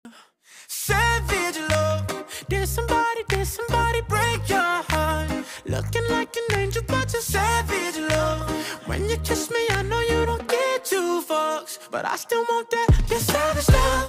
Savage love. Did somebody break your heart? Looking like an angel, but you're savage love. When you kiss me, I know you don't get two fucks, but I still want that